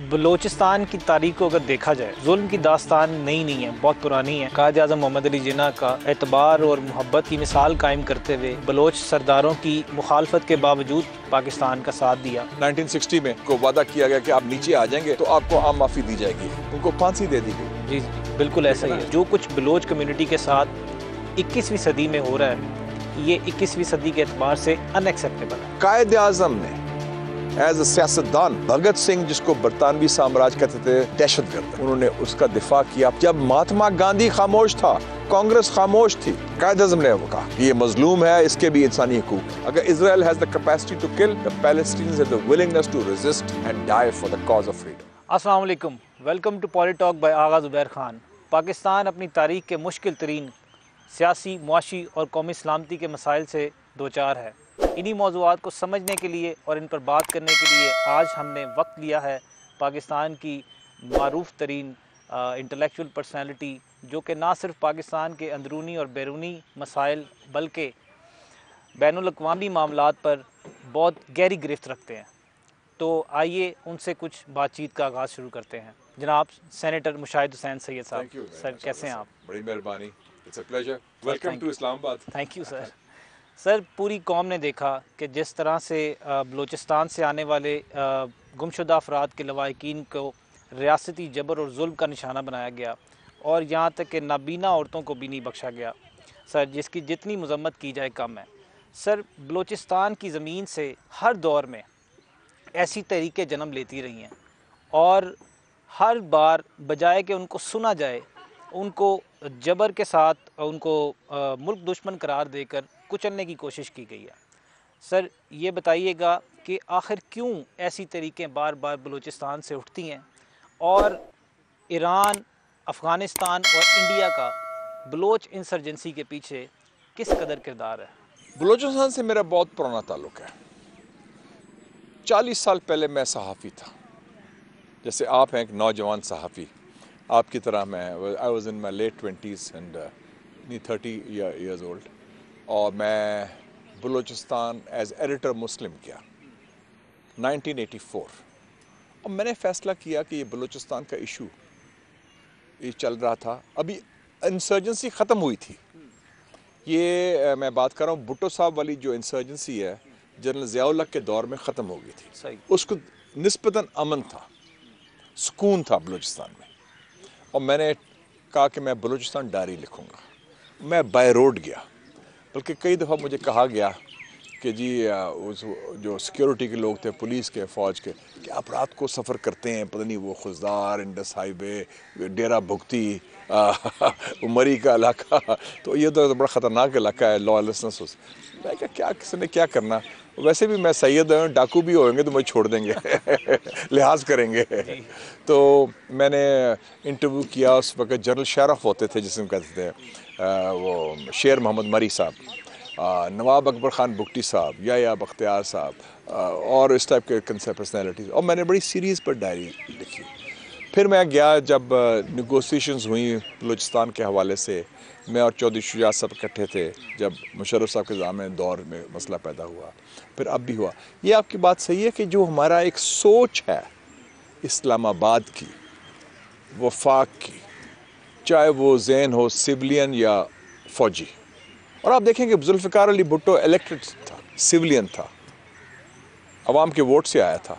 بلوچستان کی تاریخ کو اگر دیکھا جائے، ظلم کی داستان نئی نہیں ہے، بہت پرانی ہے۔ قائد اعظم محمد علی جناح کا اعتبار اور محبت کی مثال قائم کرتے ہوئے بلوچ سرداروں کی مخالفت کے باوجود پاکستان کا ساتھ دیا۔ 1960 میں کو وعدہ کیا گیا کہ آپ نیچے آ جائیں گے تو آپ کو عام معافی دی جائے گی، ان کو پھانسی دے دی گئی۔ جی بالکل ایسا ہی ہے۔ جو کچھ بلوچ کمیونٹی کے ساتھ 21ویں صدی میں ہو رہا ہے، یہ 21ویں صدی کے اعتبار سے ان ایکسیپٹیبل ہے۔ قائد اعظم نے ایز اے سیاستدان بھگت سنگھ، جس کو برطانوی سامراج کہتے تھے دہشت گرد، انہوں نے اس کا دفاع کیا۔ جب مہاتما گاندھی خاموش تھا، کانگریس خاموش تھی، قائد اعظم نے کہا یہ مظلوم ہے، اس کے بھی انسانی حقوق۔ اگر اسرائیل has the capacity to kill, the Palestinians have the willingness to resist and die for the cause of freedom۔ السلام علیکم، welcome to Poly Talk by Agha Zubair Khan. Pakistan اپنی تاریخ کے مشکل ترین سیاسی، معاشی اور قومی سلامتی کے مسائل سے دوچار ہے۔ انہی موضوعات کو سمجھنے کے لیے اور ان پر بات کرنے کے لیے آج ہم نے وقت لیا ہے پاکستان کی معروف ترین انٹلیکچول پرسنالٹی، جو کہ نہ صرف پاکستان کے اندرونی اور بیرونی مسائل بلکہ بین الاقوامی معاملات پر بہت گہری گرفت رکھتے ہیں۔ تو آئیے ان سے کچھ بات چیت کا آغاز شروع کرتے ہیں۔ جناب سینیٹر مشاہد حسین سید صاحب، سر کیسے ہیں آپ؟ بڑی مہربانی، it's a pleasure, welcome to Islamabad. Thank you sir. سر پوری قوم نے دیکھا کہ جس طرح سے بلوچستان سے آنے والے گمشدہ افراد کے لواحقین کو ریاستی جبر اور ظلم کا نشانہ بنایا گیا، اور یہاں تک کہ نابینا عورتوں کو بھی نہیں بخشا گیا سر، جس کی جتنی مذمت کی جائے کم ہے۔ سر بلوچستان کی زمین سے ہر دور میں ایسی تحریکیں جنم لیتی رہی ہیں، اور ہر بار بجائے کہ ان کو سنا جائے، ان کو جبر کے ساتھ ان کو ملک دشمن قرار دے کر کچلنے کی کوشش کی گئی ہے۔ سر یہ بتائیے گا کہ آخر کیوں ایسی طریقیں بار بار بلوچستان سے اٹھتی ہیں، اور ایران، افغانستان اور انڈیا کا بلوچ انسرجنسی کے پیچھے کس قدر کردار ہے؟ بلوچستان سے میرا بہت پرانا تعلق ہے۔ 40 سال پہلے میں صحافی تھا، جیسے آپ ہیں ایک نوجوان صحافی، آپ کی طرح میں I was in my late 20s and 30 years old، اور میں بلوچستان ایز ایڈیٹر مسلم کیا 1984، اور میں نے فیصلہ کیا کہ یہ بلوچستان کا ایشو یہ چل رہا تھا، ابھی انسرجنسی ختم ہوئی تھی۔ یہ میں بات کر رہا ہوں بھٹو صاحب والی جو انسرجنسی ہے، جنرل ضیاء الحق کے دور میں ختم ہو گئی تھی۔ صحیح۔ اس کو نسبتاً امن تھا، سکون تھا بلوچستان میں، اور میں نے کہا کہ میں بلوچستان ڈائری لکھوں گا۔ میں بائی روڈ گیا، بلکہ کئی دفعہ مجھے کہا گیا کہ جی جو سیکیورٹی کے لوگ تھے، پولیس کے، فوج کے، کہ آپ رات کو سفر کرتے ہیں، پتہ نہیں وہ خزدار، انڈس ہائی وے، ڈیرہ بھگتی، عمری کا علاقہ، تو یہ تو بڑا خطرناک علاقہ ہے، لا لیسنس۔ میں کہا کیا کسی نے کیا کرنا، ویسے بھی میں سید ہوں، ڈاکو بھی ہوئیں گے تو مجھے چھوڑ دیں گے، لحاظ کریں گے۔ تو میں نے انٹرویو کیا، اس وقت جنرل شرف ہوتے تھے جسے ہم کہتے تھے، وہ شیر محمد مری صاحب، نواب اکبر خان بگٹی صاحب، یا بختیار صاحب، اور اس ٹائپ کے پرسنالٹیز، اور میں نے بڑی سیریز پر ڈائری لکھی۔ پھر میں گیا، جب نیگوسیشنز ہوئیں بلوچستان کے حوالے سے، میں اور چودھری شجاعت صاحب اکٹھے تھے، جب مشرف صاحب کے زمانے دور میں مسئلہ پیدا ہوا، پھر اب بھی ہوا۔ یہ آپ کی بات صحیح ہے کہ جو ہمارا ایک سوچ ہے اسلام آباد کی، وفاق کی، چاہے وہ ذہن ہو سولین یا فوجی، اور آپ دیکھیں کہ ذوالفقار علی بھٹو الیکٹڈ تھا، سولین تھا، عوام کے ووٹ سے آیا تھا۔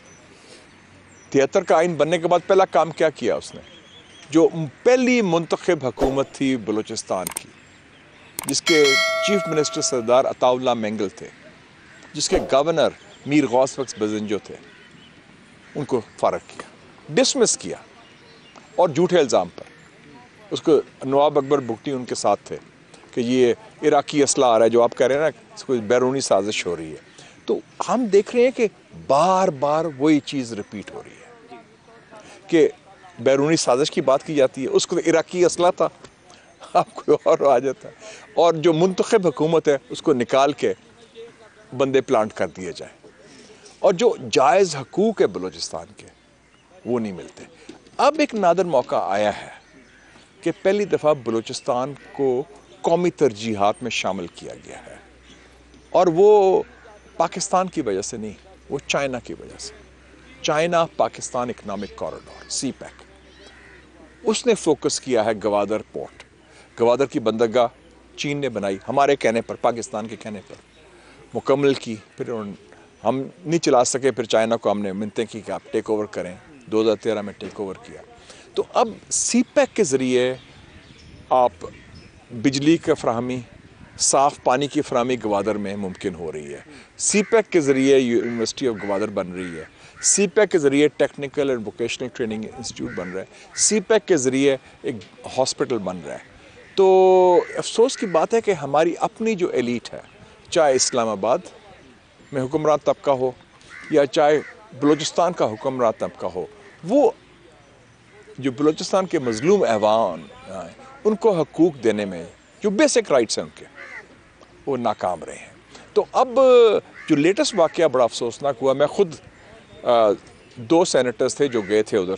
73 کا آئین بننے کے بعد پہلا کام کیا کیا اس نے؟ جو پہلی منتخب حکومت تھی بلوچستان کی، جس کے چیف منسٹر سردار عطا اللہ مینگل تھے، جس کے گورنر میر غوث بخش بزنجو تھے، ان کو فارغ کیا، ڈسمس کیا، اور جھوٹے الزام پر۔ اس کو نواب اکبر بگٹی ان کے ساتھ تھے کہ یہ عراقی اسلحہ آ رہا ہے، جو آپ کہہ رہے ہیں نا، اس کو بیرونی سازش ہو رہی ہے۔ تو ہم دیکھ رہے ہیں کہ بار بار وہی چیز ریپیٹ ہو رہی ہے کہ بیرونی سازش کی بات کی جاتی ہے، اس کو عراقی اسلحہ تھا، آپ کوئی اور آ جاتا ہے، اور جو منتخب حکومت ہے اس کو نکال کے بندے پلانٹ کر دیے جائیں، اور جو جائز حقوق ہے بلوچستان کے وہ نہیں ملتے۔ اب ایک نادر موقع آیا ہے کہ پہلی دفعہ بلوچستان کو قومی ترجیحات میں شامل کیا گیا ہے، اور وہ پاکستان کی وجہ سے نہیں، وہ چائنا کی وجہ سے۔ China Pakistan economic corridor CPEC, उसने फोकस किया है गवादर पोर्ट। गवादर की बंदरगाह चीन ने बनाई हमारे कहने पर, पाकिस्तान के कहने पर मुकम्मल की। फिर हम नहीं चला सके, फिर चाइना को हमने मिन्नतें की कि आप टेक ओवर करें। 2013 में टेक ओवर किया। तो अब CPEC के ज़रिए आप बिजली की फराहमी, साफ़ पानी की फराहमी गवादर में मुमकिन हो रही है। CPEC के ज़रिए यूनिवर्सिटी ऑफ गवादर बन रही है। CPEC के ज़रिए technical and vocational training institute बन रहा है। CPEC के ज़रिए एक हॉस्पिटल बन रहा है। तो अफसोस की बात है कि हमारी अपनी जो एलीट है, चाहे इस्लामाबाद में हुक्मरान तबका हो या चाहे बलूचिस्तान का हुक्मरान तबका हो, वो जो बलूचिस्तान के मजलूम अवाम हैं उनको हकूक़ देने में, जो बेसिक राइट्स हैं उनके, वो नाकाम रहे हैं। तो अब जो लेटेस्ट वाक़या बड़ा अफसोसनाक हुआ, मैं ख़ुद 2 सेनेटर्स थे जो गए थे उधर,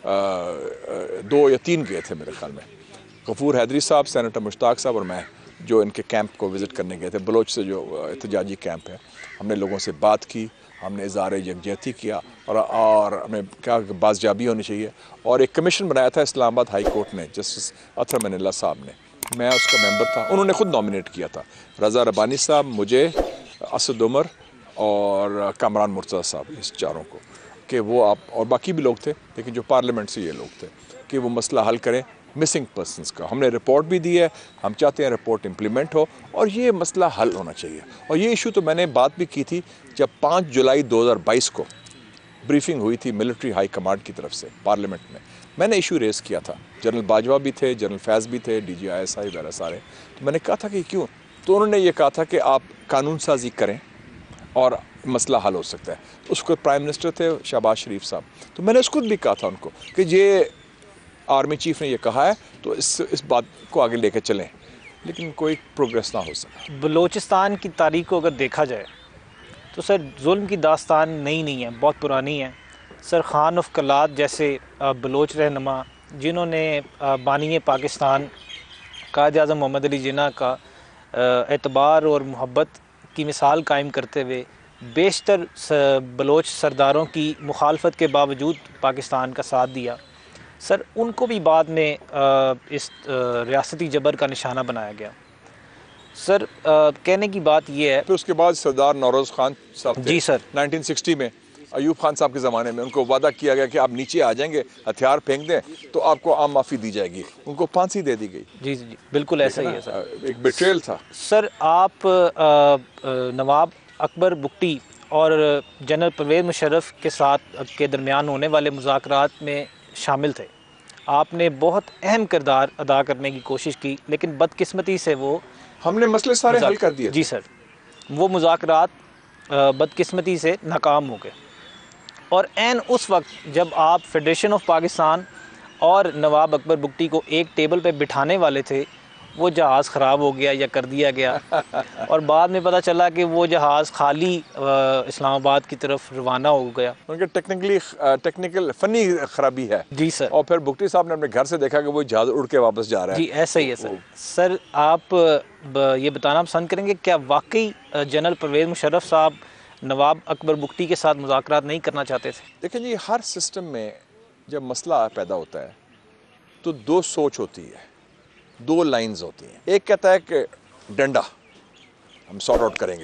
2 या 3 गए थे मेरे ख्याल में, गफूर हैदरी साहब, सेनेटर मुश्ताक साहब और मैं, जो इनके कैंप को विज़िट करने गए थे। बलोच से जो एहतजाजी कैंप है, हमने लोगों से बात की, हमने इज़हार यकजहती किया और हमें कहा कि बाज़जाबी होनी चाहिए। और एक कमीशन बनाया था इस्लामाबाद हाई कोर्ट ने, जस्टिस अथर मनिल्ला साहब ने, मैं उसका मेंबर था। उन्होंने ख़ुद नॉमिनेट किया था रज़ा रब्बानी साहब, मुझे, असद उमर और कामरान मुर्तज़ा साहब, इस चारों को, कि वो आप और बाकी भी लोग थे, लेकिन जो पार्लियामेंट से ये लोग थे, कि वो मसला हल करें मिसिंग पर्सनस का। हमने रिपोर्ट भी दी है, हम चाहते हैं रिपोर्ट इम्प्लीमेंट हो और ये मसला हल होना चाहिए। और ये इशू तो मैंने बात भी की थी जब 5 जुलाई 2022 को ब्रीफिंग हुई थी मिलिट्री हाई कमांड की तरफ से पार्लियामेंट में। मैंने इशू रेज़ किया था, जनरल बाजवा भी थे, जनरल फैज़ भी थे, DG ISI वगैरह सारे। तो मैंने कहा था कि क्यों, तो उन्होंने ये कहा था कि आप कानून साजी करें और मसला हल हो सकता है। उसको प्राइम मिनिस्टर थे शहबाज शरीफ साहब। तो मैंने उसको भी कहा था उनको कि ये आर्मी चीफ ने ये कहा है, तो इस बात को आगे लेकर चलें, लेकिन कोई प्रोग्रेस ना हो सका। बलूचिस्तान की तारीख को अगर देखा जाए तो सर जुल्म की दास्तान नई नहीं है, बहुत पुरानी है। सर खान ऑफ कलात जैसे बलोच रहनुमा, जिन्होंने बानी पाकिस्तान कायद आज़म मोहम्मद अली जिन्ना का एतबार और मोहब्बत की मिसाल कायम करते हुए बेशतर बलोच सरदारों की मुखालफत के बावजूद पाकिस्तान का साथ दिया, सर उनको भी बाद में इस रियासती जबर का निशाना बनाया गया। सर कहने की बात ये है, फिर उसके बाद सरदार नौरोज़ खान साहब थे, जी सर, 1960 में अयूब खान साहब के ज़माने में उनको वादा किया गया कि आप नीचे आ जाएंगे, हथियार फेंक दें तो आपको आम माफ़ी दी जाएगी। उनको फांसी दे दी गई। जी जी बिल्कुल ऐसा ही है सर। एक बेट्रेयल था। सर आप नवाब अकबर बुगटी और जनरल परवेज़ मुशर्रफ के साथ के दरमियान होने वाले मुज़ाकरात में शामिल थे। आपने बहुत अहम किरदार अदा करने की कोशिश की, लेकिन बदकिस्मती से वो हमने मसले सारे हल कर दिए। जी सर, वो मुज़ाकरात बदकिस्मती से नाकाम हो गए। और ऐन उस वक्त जब आप फेडरेशन ऑफ पाकिस्तान और नवाब अकबर बुगटी को एक टेबल पे बिठाने वाले थे, वो जहाज़ ख़राब हो गया या कर दिया गया और बाद में पता चला कि वो जहाज़ खाली इस्लामाबाद की तरफ रवाना हो गया। उनके टेक्निकल फ़नी ख़राबी है। जी सर। और फिर बुगटी साहब ने अपने घर से देखा कि वो जहाज़ उड़ के वापस जा रहा है। जी ऐसा ही है सर। सर आप ये बताना पसंद करेंगे, क्या वाकई जनरल परवेज़ मुशर्रफ साहब नवाब अकबर बुगटी के साथ मुज़ाकरात नहीं करना चाहते थे? देखें जी, हर सिस्टम में जब मसला पैदा होता है तो 2 सोच होती है, 2 लाइंस होती हैं। एक कहता है कि डंडा हम सॉर्ट आउट करेंगे,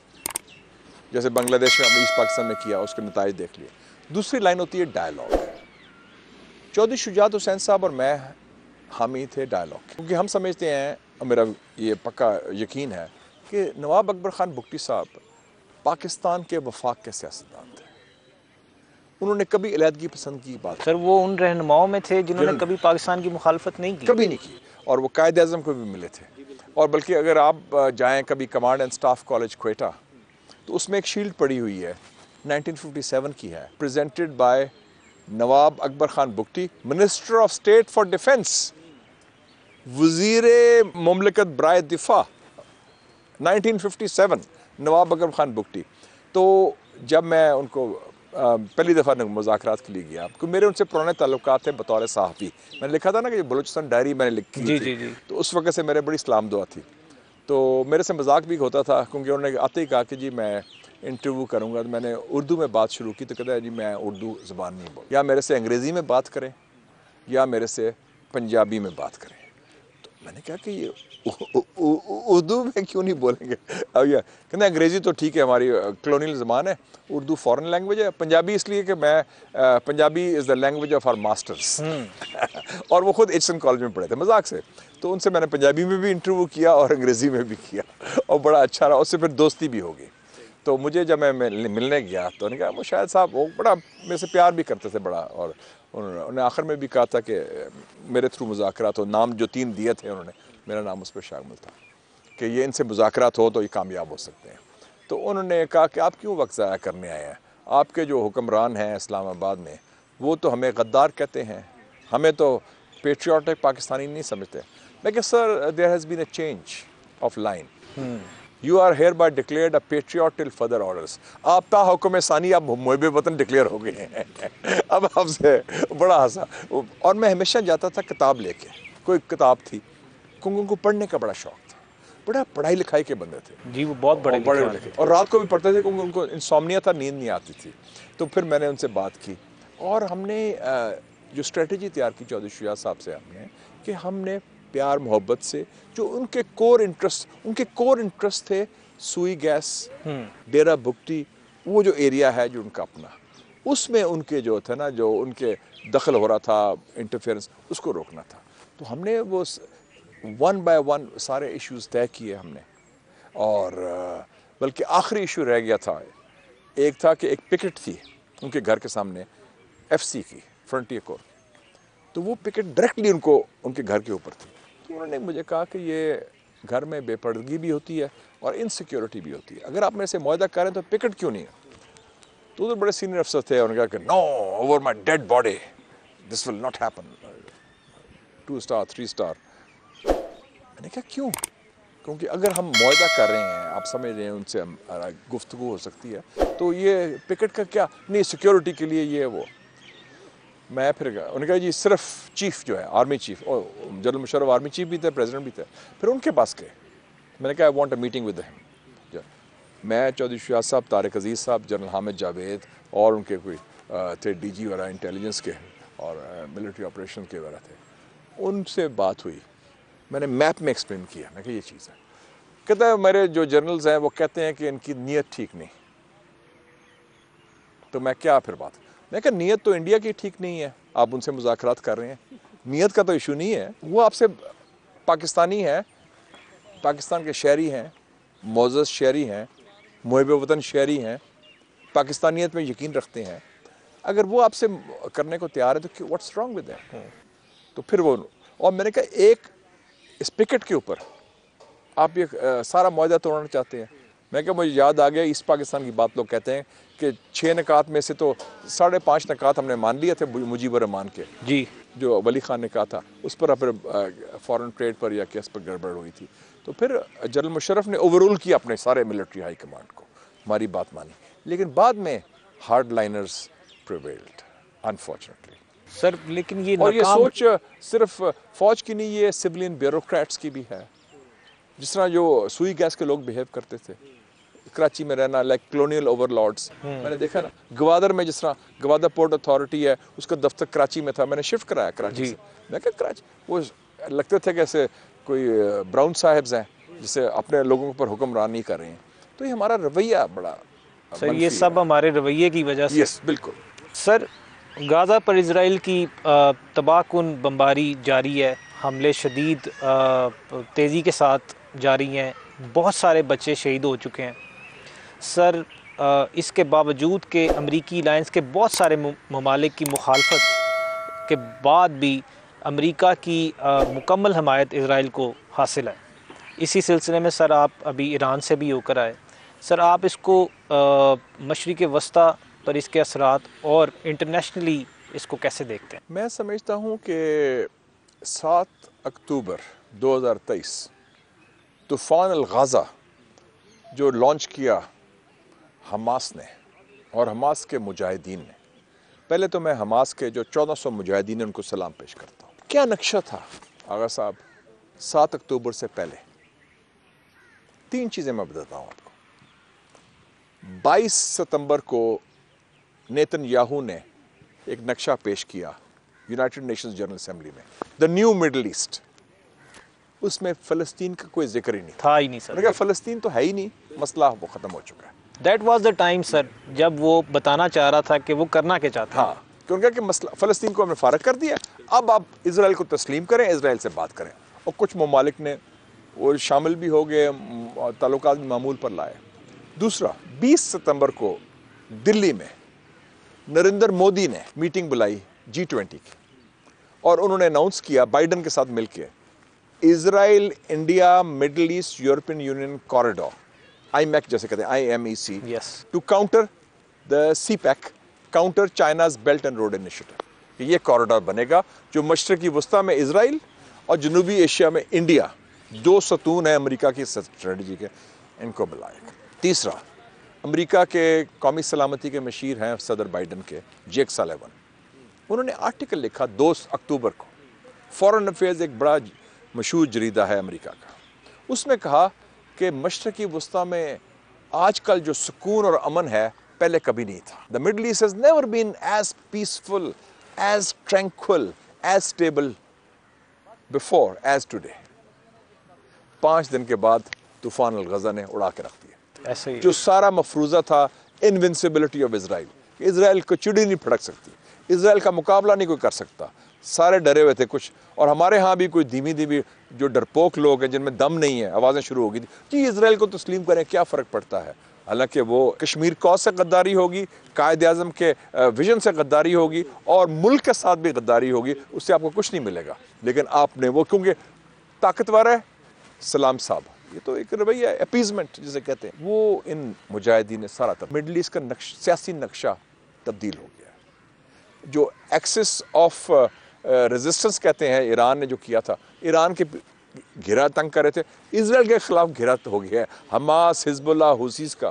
जैसे बांग्लादेश में हमने ईस्ट पाकिस्तान में किया, उसके नताइज देख लिए। दूसरी लाइन होती है डायलॉग। चौधरी शुजात हुसैन साहब और मैं हामी थे डायलॉग, क्योंकि हम समझते हैं, और मेरा ये पक्का यकीन है कि नवाब अकबर खान बुगटी साहब पाकिस्तान के वफाक के सियासतदान थे। उन्होंने कभी अलहदगी पसंद की बात, सर वो उन रहनुमाओं में थे जिन्होंने कभी पाकिस्तान की मुखालफत नहीं की, कभी नहीं की, और वो कायद आज़म को भी मिले थे। और बल्कि अगर आप जाएं कभी command and staff college Quetta, तो उसमें एक शील्ड पड़ी हुई है, 1957 की है, presented by Nawab Akbar Khan Bugti, minister of state for defence, वज़ीर मुमलिकत बराए दिफा, 1957, नवाब अकबर खान बुगटी। तो जब मैं उनको पहली दफ़ा मुज़ाकरात के लिए गया, क्योंकि मेरे उनसे पुराने ताल्लुकात थे बतौर सहाफ़ी। मैंने लिखा था ना कि बलूचिस्तान डायरी मैंने लिखी थी, तो उस वक्त से मेरे बड़ी सलाम दुआ थी। तो मेरे से मजाक भी होता था, क्योंकि उन्होंने आते ही कहा कि जी मैं इंटरव्यू करूँगा तो मैंने उर्दू में बात शुरू की तो कहता है जी मैं उर्दू ज़बान नहीं बोल, या मेरे से अंग्रेज़ी में बात करें या मेरे से पंजाबी में बात करें। तो मैंने कहा कि ये उर्दू में क्यों नहीं बोलेंगे? अब ये कहते हैं अंग्रेज़ी तो ठीक है, हमारी कॉलोनियल ज़बान है, उर्दू फॉरेन लैंग्वेज है, पंजाबी इसलिए कि मैं Punjabi is the language of our masters. और वो खुद एचसन कॉलेज में पढ़े थे, मजाक से। तो उनसे मैंने पंजाबी में भी इंटरव्यू किया और अंग्रेज़ी में भी किया और बड़ा अच्छा रहा, उससे फिर दोस्ती भी हो गई। तो मुझे जब मैं मिलने गया तो उन्होंने कहा मुशाहिद साहब, वो बड़ा मेरे से प्यार भी करते थे बड़ा, और उन्होंने आखिर में भी कहा था कि मेरे थ्रू मुज़ाकरात हो, नाम जो 3 दिए थे उन्होंने, मेरा नाम उस पर शामिल था कि ये इनसे मुज़ाकरात हो तो ये कामयाब हो सकते हैं। तो उन्होंने कहा कि आप क्यों वक्त ज़ाया करने आए हैं, आपके जो हुक्मरान हैं इस्लामाबाद में वो तो हमें गद्दार कहते हैं, हमें तो पेट्रियाटिक पाकिस्तानी नहीं समझते। मैं कहा sir there has been a change of line, you are hereby declared a patriot till further orders. आप ता हुक्म सानी आप मुहब वतन डिक्लेयर हो गए हैं। अब आपसे बड़ा हंसा। और मैं हमेशा जाता था किताब लेके, कोई किताब थी, क्योंकि उनको पढ़ने का बड़ा शौक था, बड़ा पढ़ाई लिखाई के बंदे थे जी, वो बहुत बड़े लिखे, और रात को भी पढ़ते थे क्योंकि उनको इंसोम्निया था, नींद नहीं आती थी। तो फिर मैंने उनसे बात की और हमने जो स्ट्रेटजी तैयार की चौधरी शुजात साहब से हमने, कि हमने प्यार मोहब्बत से जो उनके कोर इंटरेस्ट थे, सुई गैस, डेरा बुगटी, वो जो एरिया है जो उनका अपना, उसमें उनके जो थे ना, जो उनके दखल हो रहा था, इंटरफेरेंस, उसको रोकना था। तो हमने वो 1 बाय 1 सारे इश्यूज तय किए हमने। और बल्कि आखिरी इशू रह गया था, एक था कि एक पिकेट थी उनके घर के सामने, FC की, फ्रंटियर कोर, तो वो पिकेट डायरेक्टली उनके घर के ऊपर थी। तो उन्होंने मुझे कहा कि ये घर में बेपर्दगी भी होती है और इनसिक्योरिटी भी होती है, अगर आप मेरे से मुआहदा करें तो पिकेट क्यों नहीं है? तो उधर बड़े सीनियर अफसर थे, उन्होंने कहा कि no, over my dead body this will not happen, 2 star 3 star. मैंने कहा क्यों? क्योंकि अगर हम मुआहदा कर रहे हैं, आप समझ रहे हैं उनसे गुफ्तगू हो सकती है, तो ये पिकेट का क्या नहीं, सिक्योरिटी के लिए ये वो। मैं फिर गया, उन्होंने कहा जी सिर्फ चीफ जो है, आर्मी चीफ, और जनरल मुशर्रफ आर्मी चीफ भी थे, प्रेसिडेंट भी थे, फिर उनके पास गए। मैंने कहा I want a meeting with him. मैं, चौधरी शुजात साहब, तारिक अजीज़ साहब, जनरल हामिद जावेद और उनके कोई थे DG वगैरह इंटेलिजेंस के और मिलिट्री ऑपरेशन के वगैरह थे, उनसे बात हुई। मैंने मैप में एक्सप्लेन किया, मैं कहा ये चीज़ है। कहता है मेरे जो जर्नल्स हैं वो कहते हैं कि इनकी नीयत ठीक नहीं। तो मैं क्या फिर बात, मैं कहा नीयत तो इंडिया की ठीक नहीं है, आप उनसे मुज़ाकरात कर रहे हैं, नीयत का तो इशू नहीं है, वो आपसे पाकिस्तानी है, पाकिस्तान के शहरी हैं, मोअज़्ज़ज़ शहरी हैं, मुहिब वतन शहरी हैं, पाकिस्तानियत में यकीन रखते हैं, अगर वो आपसे करने को तैयार है तो व्हाट्स रॉन्ग विद दैट? तो फिर वो, और मैंने कहा एक इस पिकेट के ऊपर आप ये सारा मुआहदा तोड़ना चाहते हैं। मैं क्या, मुझे याद आ गया ईस्ट पाकिस्तान की बात, लोग कहते हैं कि 6 निकात में से तो 5.5 निकात हमने मान लिए थे मुजीबर रहमान के, जी, जो वली खान ने कहा था, उस पर फिर फॉरेन ट्रेड पर या केस पर गड़बड़ हुई थी। तो फिर जनरल मुशर्रफ ने ओवररूल किया अपने सारे मिलिट्री हाई कमांड को, हमारी बात मानी, लेकिन बाद में hard liners prevailed unfortunately. Sir लेकिन ये और ये सोच सिर्फ फौज की नहीं, ये सिविलियन ब्यूरोक्रेट्स की भी है, जिस तरह जो सुई गैस के लोग बिहेव करते थे कराची में रहना, लाइक कॉलोनियल ओवरलॉर्ड्स। मैंने देखा ना गवादर में, जिस तरह गवादर पोर्ट अथॉरिटी है, उसका दफ्तर कराची में था, मैंने शिफ्ट कराया कराची से। मैं क्या कराची, वो लगते थे कैसे कोई ब्राउन साहिब्स हैं जिसे अपने लोगों पर हुक्मरान नहीं कर रहे हैं। तो ये हमारा रवैया बड़ा सर, ये सब हमारे रवैये की वजह से। यस बिल्कुल। सर गाज़ा पर इज़राइल की तबाहकुन बमबारी जारी है, हमले शदीद तेज़ी के साथ जारी हैं, बहुत सारे बच्चे शहीद हो चुके हैं। सर इसके बावजूद कि अमरीकी लाइन्स के बहुत सारे ममालिक की मुखालफत के बाद भी अमरीका की मुकम्मल हमायत इज़राइल को हासिल है। इसी सिलसिले में सर आप अभी ईरान से भी होकर आए, सर आप इसको मशरिक़ वस्ता पर इसके असरात और इंटरनेशनली इसको कैसे देखते हैं? मैं समझता हूँ कि 7 अक्टूबर 2023 तूफ़ान अल-गाज़ा जो लॉन्च किया हमास ने और हमास के मुजाहिदीन ने, पहले तो मैं हमास के जो 1400 मुजाहिदीन उनको सलाम पेश करता हूँ। क्या नक्शा था आगा साहब 7 अक्टूबर से पहले? 3 चीज़ें मैं बताता हूँ आपको। 22 सितंबर को नेतन याहू ने एक नक्शा पेश किया यूनाइटेड नेशंस जनरल असेंबली में, द न्यू मिडल ईस्ट। उसमें फ़लस्तीन का कोई जिक्र ही नहीं था ही नहीं मैंने सर। कहा फ़लस्तीन तो है ही नहीं, मसला वो ख़त्म हो चुका है। That was the time sir जब वो बताना चाह रहा था कि वो करना क्या चाहता है। हाँ, क्योंकि कि मसला फ़लस्तीन को हमने फ़ारग कर दिया, अब आप इजराइल को तस्लीम करें, इजराइल से बात करें। और कुछ ममालिक ने वो शामिल भी हो गए, ताल्लुकात भी मामूल पर लाए। दूसरा, 20 सितंबर को दिल्ली में नरेंद्र मोदी ने मीटिंग बुलाई G20 की, और उन्होंने अनाउंस किया बाइडन के साथ मिलकर Israel India middle east European union corridor, IMEC जैसे कहते हैं, IMEC, Yes. To counter the CPEC, counter China's belt and road initiative. ये कॉरिडोर बनेगा जो मशरकी वस्ता में इजराइल और जनूबी एशिया में इंडिया, दो सतून है अमेरिका की स्ट्रेटजी के, इनको बुलाएगा। तीसरा, अमेरिका के कौमी सलामती के मशीर हैं सदर बाइडन के, जेक सालिवन, उन्होंने आर्टिकल लिखा 2 अक्टूबर को, फॉरेन अफेयर्स एक बड़ा मशहूर जरीदा है अमेरिका का, उसमें कहा कि मशरकी वस्ता में आजकल जो सुकून और अमन है पहले कभी नहीं था। The middle east has never been as peaceful, as tranquil, as stable before as today. 5 दिन के बाद तूफान अल-गज़ा ने उड़ा के रख दिया। ऐसे ही जो सारा मफरूज़ा था इनविंसिबिलिटी ऑफ इजराइल, इजराइल को चिड़ी नहीं फड़क सकती, इजराइल का मुकाबला नहीं कोई कर सकता, सारे डरे हुए थे कुछ। और हमारे यहाँ भी कोई धीमी धीमी जो डरपोक लोग हैं जिनमें दम नहीं है, आवाज़ें शुरू हो गई थी कि इजराइल को तस्लीम करें, क्या फ़र्क पड़ता है। हालांकि वो कश्मीर कौस से गद्दारी होगी, कायद आज़म के विजन से गद्दारी होगी, और मुल्क के साथ भी गद्दारी होगी, उससे आपको कुछ नहीं मिलेगा। लेकिन आपने वो, क्योंकि ताकतवर है, सलाम साहब, ये तो एक रवैया है, अपीजमेंट जिसे कहते हैं, वो इन मुजाहिदीन ने सारा तब मिडल ईस्ट का सियासी नक्शा तब्दील हो गया है। जो एक्सिस ऑफ रेजिस्टेंस कहते हैं, ईरान ने जो किया था, ईरान के घेरा तंग कर रहे थे, इजराइल के खिलाफ घेरा हो गया है। हमास, हिजबुल्लाह, हुसीस का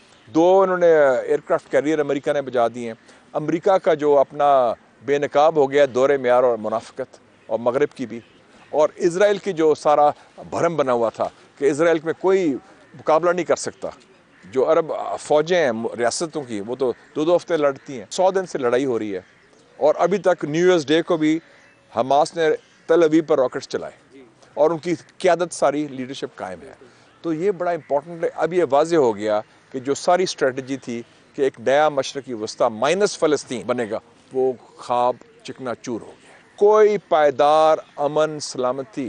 2 उन्होंने एयरक्राफ्ट कैरियर अमेरिका ने बजा दिए हैं। अमेरिका का जो अपना बेनकाब हो गया दौरे म्यार और मुनाफिकत, और मगरब की भी, और इजराइल की जो सारा भरम बना हुआ था कि इजराइल में कोई मुकाबला नहीं कर सकता। जो अरब फ़ौजें हैं रियासतों की, वो तो 2-2 हफ्ते लड़ती हैं, 100 दिन से लड़ाई हो रही है, और अभी तक न्यू ईयर्स डे को भी हमास ने तल अवीव पर रॉकेट्स चलाए, और उनकी क़यादत सारी लीडरशिप कायम है। तो ये बड़ा इंपॉर्टेंट है। अब ये वाज़ेह हो गया कि जो सारी स्ट्रेटजी थी कि एक नया मशरकी वस्ता माइनस फ़लस्तीन बनेगा, वो ख्वाब चिकना चूर हो गया। कोई पायदार अमन सलामती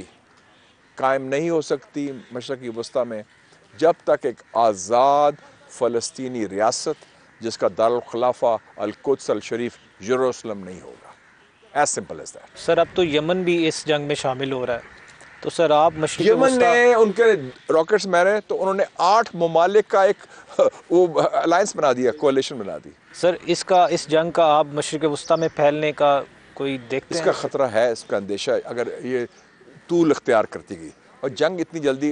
कायम नहीं हो सकती मशरकी वस्ता में जब तक एक आज़ाद फ़लस्तीनी रियासत जिसका दारुल खिलाफा अल-कुद्स अल-शरीफ यरूशलेम नहीं होगा। As simple as that. Sir अब तो यमन भी इस जंग में शामिल हो रहा है, तो सर आप मशरिक़ यमन ने उनके रॉकेट्स मारे तो उन्होंने 8 ममालिक का एक वो अलायंस बना दिया, कोalition बना दी। सर इस जंग का आप मशरिक़ वस्ता में फैलने का कोई देखते इसका हैं? ख़तरा है, इसका अंदेशा, अगर ये तूल इख्तियार करती गई और जंग इतनी जल्दी,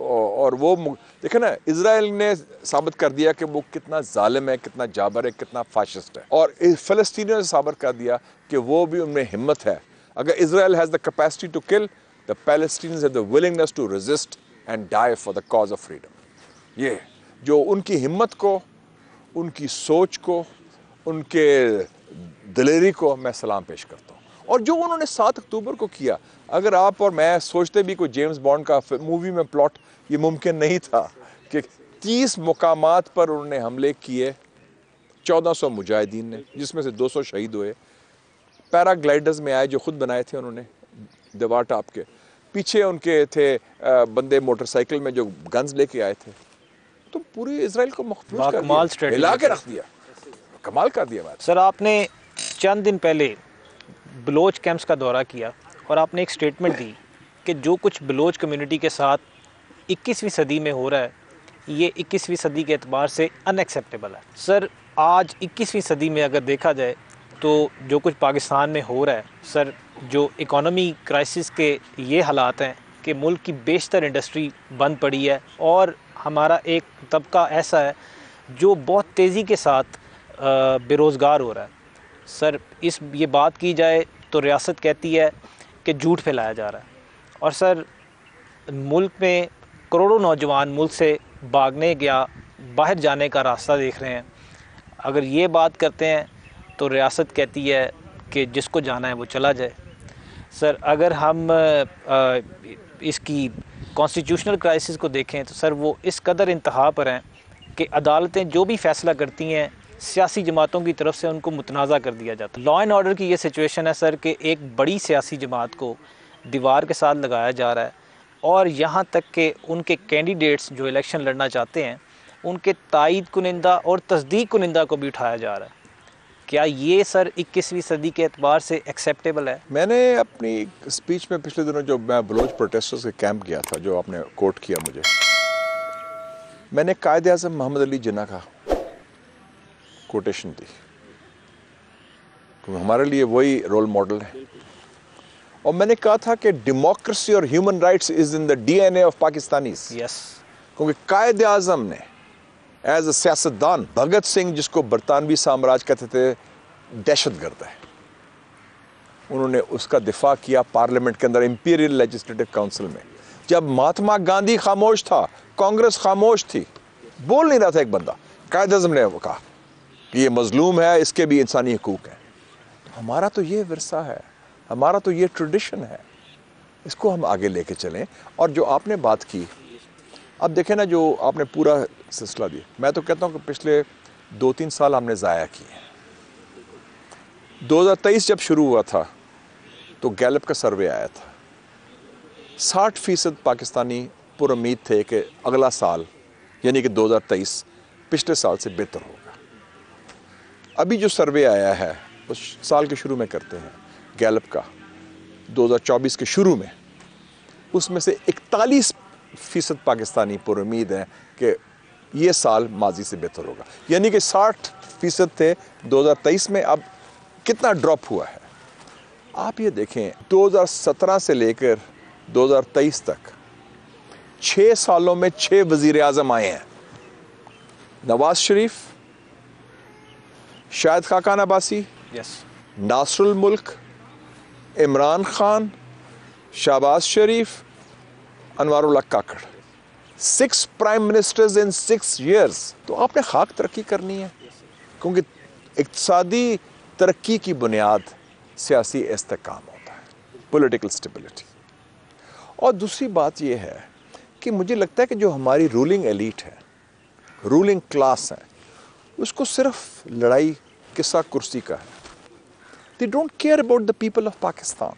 और वो देखे ना, इजराइल ने साबित कर दिया कि वो कितना जालिम है, कितना जाबर है, कितना फाशिस्ट है, और फ़लस्तीनियों ने साबित कर दिया कि वो भी उनमें हिम्मत है। अगर Israel has the capacity to kill, the Palestinians have the willingness to resist and die for the cause of freedom. ये जो उनकी हिम्मत को, उनकी सोच को, उनके दिलेरी को मैं सलाम पेश करता हूँ। और जो उन्होंने 7 अक्टूबर को किया, अगर आप और मैं सोचते भी कोई जेम्स बॉन्ड का मूवी में प्लॉट, ये मुमकिन नहीं था कि 30 मुकामात पर उन्होंने हमले किए, 1400 मुजाहिदीन ने, जिसमें से 200 शहीद हुए। पैराग्लाइडर्स में आए जो खुद बनाए थे उन्होंने, दीवार टाप के पीछे उनके थे बंदे मोटरसाइकिल में जो गन्स लेके आए थे। तो पूरी इजराइल को महफूज कर दिया, हिला के रख दिया, कमाल कर दिया बात। सर आपने चंद दिन पहले बलोच कैंप्स का दौरा किया और आपने एक स्टेटमेंट दी कि जो कुछ बलोच कम्युनिटी के साथ 21वीं सदी में हो रहा है, ये 21वीं सदी के एतबार से अनएक्सेप्टेबल है। सर आज 21वीं सदी में अगर देखा जाए तो जो कुछ पाकिस्तान में हो रहा है, सर जो इकोनॉमी क्राइसिस के ये हालात हैं कि मुल्क की बेशतर इंडस्ट्री बंद पड़ी है, और हमारा एक तबका ऐसा है जो बहुत तेज़ी के साथ बेरोज़गार हो रहा है। सर ये बात की जाए तो रियासत कहती है कि झूठ फैलाया जा रहा है, और सर मुल्क में करोड़ों नौजवान मुल्क से भागने या باہر جانے کا راستہ دیکھ رہے ہیں. اگر یہ بات کرتے ہیں تو ریاست کہتی ہے کہ جس کو جانا ہے وہ چلا جائے. سر اگر ہم اس کی کانسٹیٹیوشنل کرائسس کو دیکھیں تو سر وہ اس قدر انتہا پر ہیں کہ عدالتیں جو بھی فیصلہ کرتی ہیں سیاسی جماعتوں کی طرف سے ان کو متنازع کر دیا جاتا ہے. لا اینڈ آرڈر کی یہ سچویشن ہے سر کہ ایک بڑی سیاسی جماعت کو دیوار کے ساتھ لگایا جا رہا ہے اور یہاں تک کہ ان کے کینڈیڈیٹس جو الیکشن لڑنا چاہتے ہیں ان کے تائید کنندہ اور تصدیق کنندہ کو بھی اٹھایا جا رہا ہے. کیا یہ سر 21ویں صدی کے اعتبار سے ایکسیپٹیبل ہے؟ میں نے اپنی اسپیچ میں پچھلے دنوں جو میں بلوچ پروٹیسٹرز کے کیمپ گیا تھا جو آپ نے کوٹ کیا مجھے، میں نے قائد اعظم محمد علی جناح کا کوٹیشن دی کیونکہ ہمارے لیے وہی رول ماڈل ہے. اور میں نے کہا تھا کہ ڈیموکریسی اور human rights is in the D N A of Pakistanis. Yes. کیونکہ قائد اعظم نے ایز اے سیاستدان، بھگت سنگھ جس کو برطانوی سامراج کہتے تھے دہشت گرد ہے، انہوں نے اس کا دفاع کیا پارلیمنٹ کے اندر امپیریل لیجسلیٹو کاؤنسل میں. جب مہاتما گاندھی خاموش تھا، کانگریس خاموش تھی، بول نہیں رہا تھا ایک بندہ، قائد اعظم نے وہ کہا کہ یہ مظلوم ہے، اس کے بھی انسانی حقوق ہیں. ہمارا تو یہ ورثہ ہے، ہمارا تو یہ ٹریڈیشن ہے، اس کو ہم آگے لے کے چلیں. اور جو آپ نے بات کی، اب دیکھیں نا، جو آپ نے پورا سلسلہ دیا، میں تو کہتا ہوں کہ پچھلے 2-3 سال ہم نے ضائع کیے. 2023 جب شروع ہوا تھا تو گیلپ کا سروے آیا تھا، 60% پاکستانی پر امید تھے کہ اگلا سال یعنی کہ 2023 پچھلے سال سے بہتر ہوگا. ابھی جو سروے آیا ہے اس سال کے شروع میں کرتے ہیں گیلپ کا، 2024 کے شروع میں، اس میں سے 41% پاکستانی پر امید ہیں کہ یہ سال ماضی سے بہتر ہوگا. یعنی کہ 60% تھے 2023 میں، اب کتنا ڈراپ ہوا ہے. آپ یہ دیکھیں 2017 سے لے کر 2023 تک 6 سالوں میں 6 وزیر اعظم آئے ہیں. Nawaz Sharif, Shahid Khaqan Abbasi, Nasir Ulmulk, Imran Khan, Shehbaz Sharif, Anwar ullah Kakar. 6 prime ministers in 6 years. تو آپ نے خاک ترقی کرنی ہے، کیونکہ اقتصادی ترقی کی بنیاد سیاسی استحکام ہوتا ہے، پولیٹیکل سٹیبلٹی. اور دوسری بات یہ ہے کہ مجھے لگتا ہے کہ جو ہماری رولنگ ایلیٹ ہے، رولنگ کلاس ہے، اس کو صرف لڑائی قصہ کرسی کا ہے. They don't care about the people of Pakistan.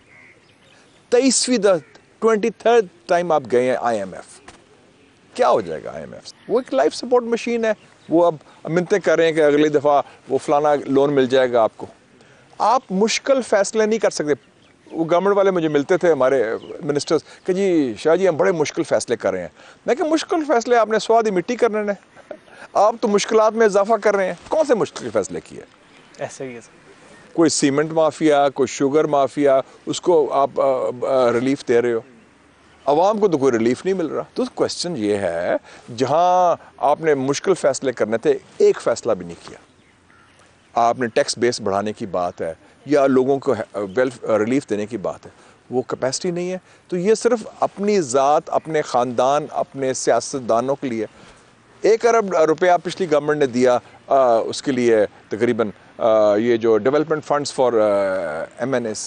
23rd time آپ گئے ہیں IMF. کیا ہو جائے گا IMF؟ وہ ایک لائف سپورٹ مشین ہے. وہ اب منتیں کر رہے ہیں کہ اگلی دفعہ وہ فلانا لون مل جائے گا آپ کو. آپ مشکل فیصلے نہیں کر سکتے. وہ گورنمنٹ والے مجھے ملتے تھے، ہمارے منسٹرز، کہ جی شاہ جی ہم بڑے مشکل فیصلے کر رہے ہیں. میں کہ مشکل فیصلے آپ نے سوادی مٹی کرنے نے، آپ تو مشکلات میں اضافہ کر رہے ہیں. کون سے مشکل فیصلے کیے؟ ایسے ہی ہے. کوئی سیمنٹ مافیا، کوئی شوگر مافیا، اس کو آپ ریلیف دے رہے ہو، عوام کو تو کوئی ریلیف نہیں مل رہا. تو کوشچن یہ ہے، جہاں آپ نے مشکل فیصلے کرنے تھے ایک فیصلہ بھی نہیں کیا. آپ نے ٹیکس بیس بڑھانے کی بات ہے یا لوگوں کو ریلیف دینے کی بات ہے، وہ کیپیسٹی نہیں ہے. تو یہ صرف اپنی ذات، اپنے خاندان، اپنے سیاستدانوں کے لیے. 1 ارب روپیہ پچھلی گورنمنٹ نے دیا اس کے لیے تقریباً یہ جو development funds for MNAs،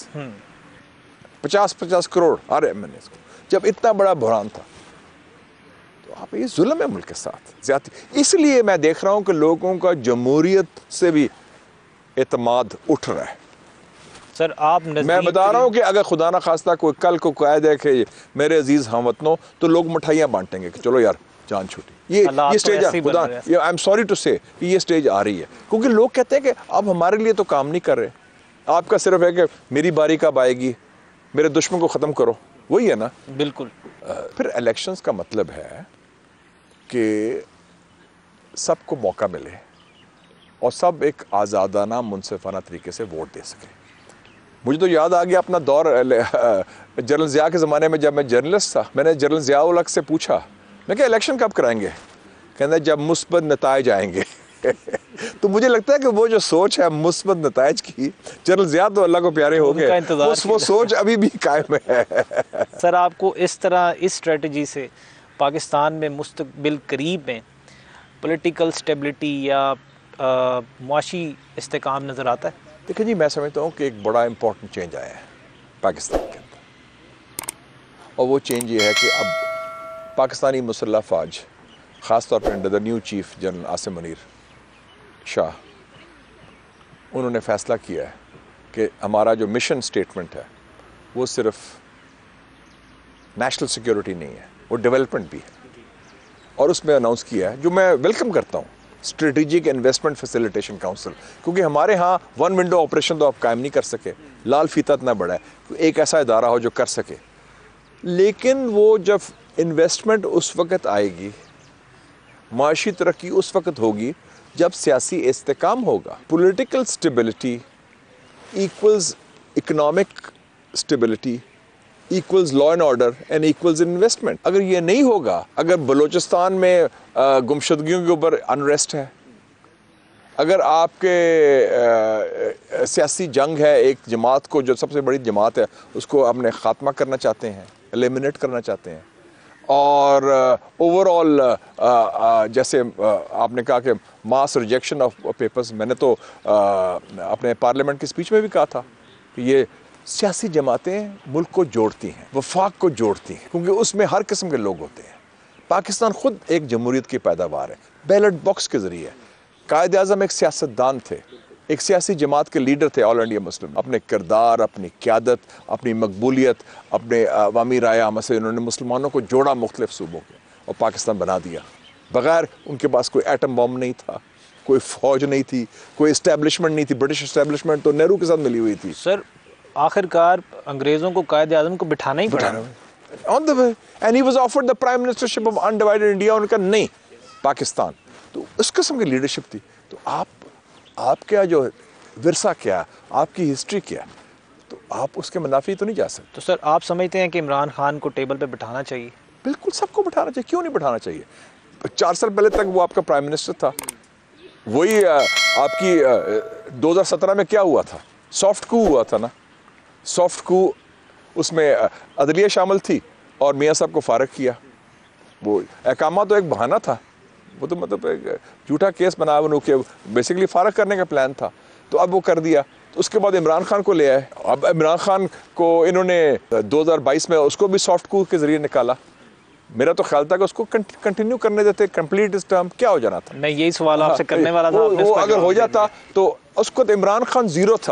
50 crore ہر MNAs کو، جب اتنا بڑا بحران تھا. تو آپ یہ ظلم ہے ملک کے ساتھ، زیادتی. اس لیے میں دیکھ رہا ہوں کہ لوگوں کا جمہوریت سے بھی اعتماد اٹھ رہا ہے. سر آپ میں بتا رہا ہوں کہ اگر خدا نہ خواستہ کوئی کل کو قائد ہے کہ میرے عزیز ہم وطنوں، تو لوگ مٹھائیاں بانٹیں گے کہ چلو یار جان چھوٹی. یہ سٹیج خدا، آئی ایم سوری ٹو سے یہ سٹیج آ رہی ہے، کیونکہ لوگ کہتے ہیں کہ اب ہمارے لیے تو کام نہیں کر رہے. آپ کا صرف ہے کہ میری باری کب آئے گی، میرے دشمن کو ختم کرو. وہی ہے نا. بالکل. پھر الیکشنز کا مطلب ہے کہ سب کو موقع ملے اور سب ایک آزادانہ منصفانہ طریقے سے ووٹ دے سکیں. مجھے تو یاد آ گیا اپنا دور جنرل ضیاء کے زمانے میں، جب میں جرنلسٹ تھا. میں نے جنرل ضیاء الحق سے پوچھا، میں کہ الیکشن کب کرائیں گے؟ کہنا جب مثبت نتائج آئیں گے. تو مجھے لگتا ہے کہ وہ جو سوچ ہے مثبت نتائج کی، جنرل ضیاء تو اللہ کو پیارے ہو گئے، وہ سوچ ابھی بھی قائم ہے. سر آپ کو اس طرح اس اسٹریٹجی سے پاکستان میں مستقبل قریب میں پولیٹیکل سٹیبلٹی یا معاشی استحکام نظر آتا ہے؟ دیکھیں جی، میں سمجھتا ہوں کہ ایک بڑا امپورٹنٹ چینج آیا ہے پاکستان کے اندر، اور وہ چینج یہ ہے کہ اب پاکستانی مسلح افواج، خاص طور پر under the new chief general Asim Munir Shah, انہوں نے فیصلہ کیا ہے کہ ہمارا جو مشن سٹیٹمنٹ ہے وہ صرف نیشنل سیکیورٹی نہیں ہے، وہ ڈیولپمنٹ بھی ہے، اور اس میں اناؤنس کیا ہے، جو میں ویلکم کرتا ہوں، اسٹریٹجک انویسٹمنٹ فیسیلیٹیشن کاؤنسل، کیونکہ ہمارے ہاں ون ونڈو آپریشن تو آپ قائم نہیں کر سکے، لال فیتا اتنا بڑا ہے، ایک ایسا ادارہ ہو جو کر سکے، لیکن وہ جب انویسٹمنٹ اس وقت آئے گی، معاشی ترقی اس وقت ہوگی جب سیاسی استحکام ہوگا۔ Political stability equals economic stability equals law and order and equals investment. اگر یہ نہیں ہوگا، اگر بلوچستان میں گمشدگیوں کے اوپر انریسٹ ہے، اگر آپ کے سیاسی جنگ ہے، ایک جماعت کو جو سب سے بڑی جماعت ہے اس کو آپ نے خاتمہ کرنا چاہتے ہیں، ایلیمنیٹ کرنا چاہتے ہیں، اور اوور آل جیسے آپ نے کہا کہ ماس ریجیکشن آف پیپرز، میں نے تو اپنے پارلیمنٹ کی اسپیچ میں بھی کہا تھا کہ یہ سیاسی جماعتیں ملک کو جوڑتی ہیں، وفاق کو جوڑتی ہیں، کیونکہ اس میں ہر قسم کے لوگ ہوتے ہیں۔ پاکستان خود ایک جمہوریت کی پیداوار ہے، بیلٹ باکس کے ذریعے۔ قائد اعظم ایک سیاستدان تھے، ایک سیاسی جماعت کے لیڈر تھے، آل انڈیا مسلم، اپنے کردار، اپنی قیادت، اپنی مقبولیت، اپنے عوامی رائے عامہ سے انہوں نے مسلمانوں کو جوڑا مختلف صوبوں کے، اور پاکستان بنا دیا۔ بغیر ان کے پاس کوئی ایٹم بم نہیں تھا، کوئی فوج نہیں تھی، کوئی اسٹیبلشمنٹ نہیں تھی، برٹش اسٹیبلشمنٹ تو نہرو کے ساتھ ملی ہوئی تھی۔ سر آخر کار انگریزوں کو قائد اعظم کو بٹھانا ہی پڑا on the way, and he was offered the prime ministership of undivided India، ان کا نہیں پاکستان، تو اس قسم کی لیڈرشپ تھی۔ تو آپ کیا جو ورثہ کیا، آپ کی ہسٹری کیا، تو آپ اس کے منافی تو نہیں جا سکتے۔ تو سر آپ سمجھتے ہیں کہ عمران خان کو ٹیبل پہ بٹھانا چاہیے؟ بالکل سب کو بٹھانا چاہیے، کیوں نہیں بٹھانا چاہیے؟ 4 سال پہلے تک وہ آپ کا پرائم منسٹر تھا، وہی آپ کی 2017 میں کیا ہوا تھا؟ سافٹ کو ہوا تھا نا، سافٹ کو، اس میں عدلیہ شامل تھی اور میاں صاحب کو فارغ کیا۔ وہ احکامہ تو ایک بہانہ تھا، وہ تو مطلب ایک جھوٹا کیس بنا انہوں کے بیسیکلی فارغ کرنے کا پلان تھا، تو اب وہ کر دیا۔ تو اس کے بعد عمران خان کو لے آئے، اب عمران خان کو انہوں نے 2022 میں اس کو بھی سافٹ کو کے ذریعے نکالا۔ میرا تو خیال تھا کہ اس کو کنٹینیو کرنے دیتے، کمپلیٹ اس ٹرم، کیا ہو جانا تھا؟ میں یہی سوال آپ سے کرنے والا تھا، وہ اگر ہو جاتا تو اس کو عمران خان زیرو تھا،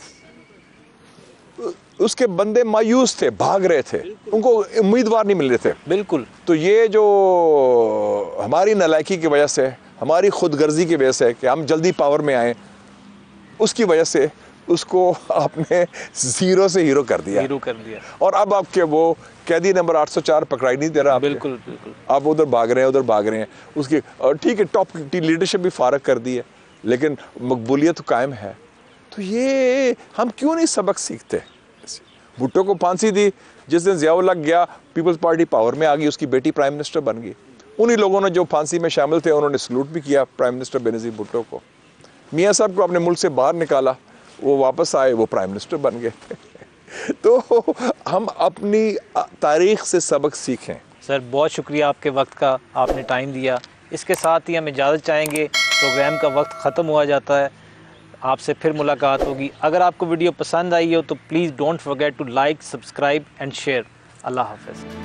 اس کے بندے مایوس تھے، بھاگ رہے تھے، ان کو امیدوار نہیں مل رہے تھے۔ بالکل۔ تو یہ جو ہماری نالائکی کی وجہ سے، ہماری خود غرضی کی وجہ سے کہ ہم جلدی پاور میں آئیں، اس کی وجہ سے اس کو آپ نے زیرو سے ہیرو کر دیا، اور اب آپ کے وہ قیدی نمبر 804 پکڑائی نہیں دے رہا۔ بالکل بالکل، آپ ادھر بھاگ رہے ہیں، ادھر بھاگ رہے ہیں، اس کی ٹھیک ہے ٹاپ لیڈرشپ بھی فارغ کر دی ہے، لیکن مقبولیت قائم ہے۔ تو یہ ہم کیوں نہیں سبق سیکھتے؟ بھٹو کو پھانسی دی، جس دن ضیاء الحق گیا پیپلز پارٹی پاور میں آ گئی، اس کی بیٹی پرائم منسٹر بن گئی۔ انہی لوگوں نے جو پھانسی میں شامل تھے انہوں نے سلوٹ بھی کیا پرائم منسٹر بینظیر بھٹو کو۔ میاں صاحب کو اپنے ملک سے باہر نکالا، وہ واپس آئے، وہ پرائم منسٹر بن گئے۔ تو ہم اپنی تاریخ سے سبق سیکھیں۔ سر بہت شکریہ آپ کے وقت کا، آپ نے ٹائم دیا۔ اس کے ساتھ ہی ہم اجازت چاہیں گے، پروگرام کا وقت ختم ہوا جاتا ہے، آپ سے پھر ملاقات ہوگی۔ اگر آپ کو ویڈیو پسند آئی ہو تو please don't forget to like, subscribe and share. Allah حافظ۔